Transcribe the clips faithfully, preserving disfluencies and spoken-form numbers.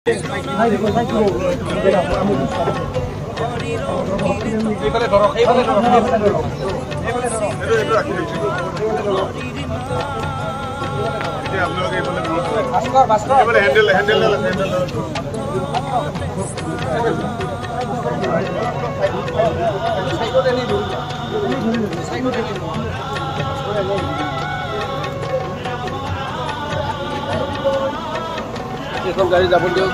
এখন গাড়ি যাব দিয়ক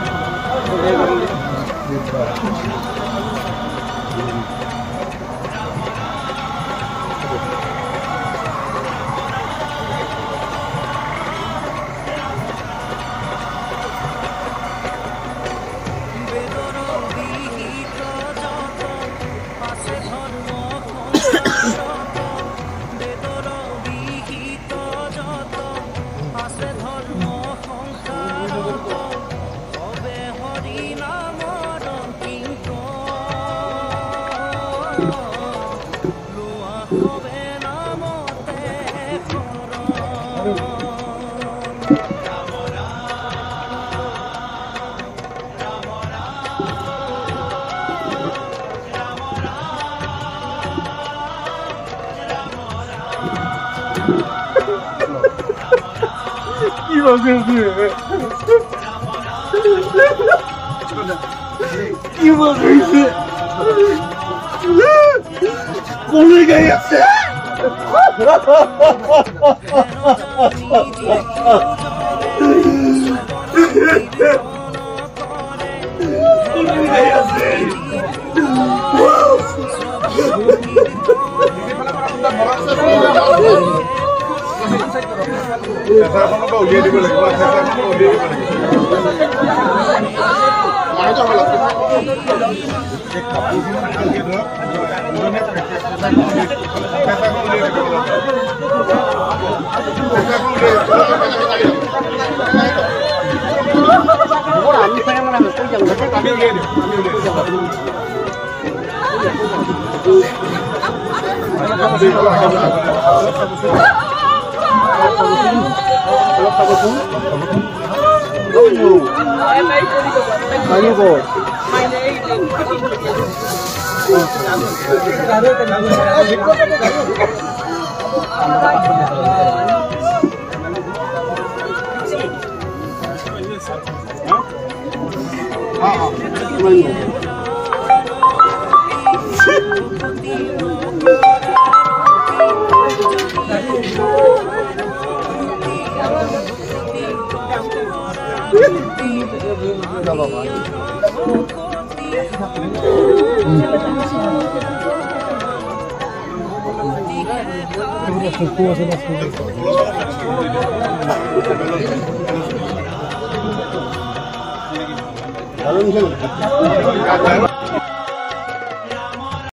কি বলছিস কি বলছিস কোলে গেছে Saya mau bawa dia di balik, saya mau bawa dia di balik. Mana tu halat? Kami saya mana tu jangan kami dia, kami dia. Kalau tak betul, oh, main bol. Ah, main bol. Dalam